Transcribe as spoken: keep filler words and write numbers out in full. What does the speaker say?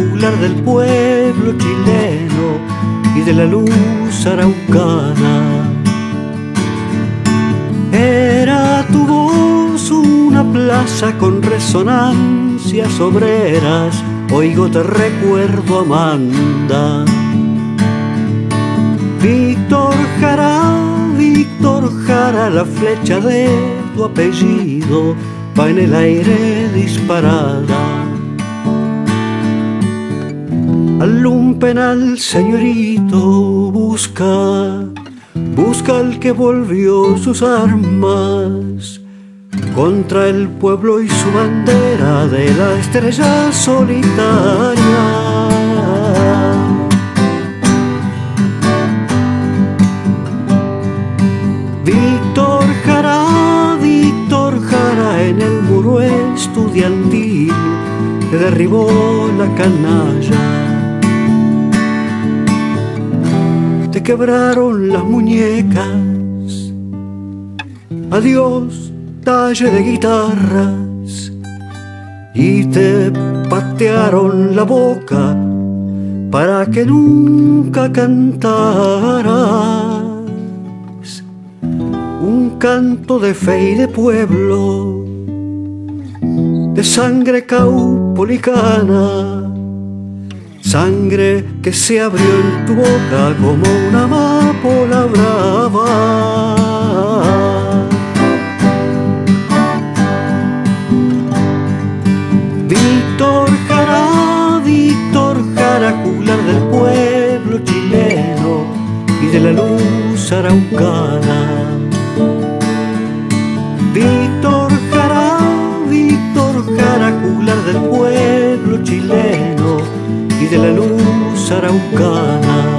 juglar del pueblo chileno y de la luz araucana. Era tu voz una plaza con resonancias obreras, oigo te recuerdo Amanda. Víctor Jara, Víctor Jara, la flecha de tu apellido va en el aire disparada. Al lumpen al señorito busca, busca al que volvió sus armas contra el pueblo y su bandera de la estrella solitaria. Víctor Jara, Víctor Jara, en el muro estudiantil que derribó la canalla. Te quebraron las muñecas, adiós talle de guitarras, y te patearon la boca para que nunca cantaras un canto de fe y de pueblo, de sangre caupolicana, sangre que se abrió en tu boca como una amapola brava. Víctor Jara, Víctor Jara, juglar del pueblo chileno y de la luz araucana. Víctor Jara, Víctor Jara, juglar del pueblo chileno y de la luz araucana.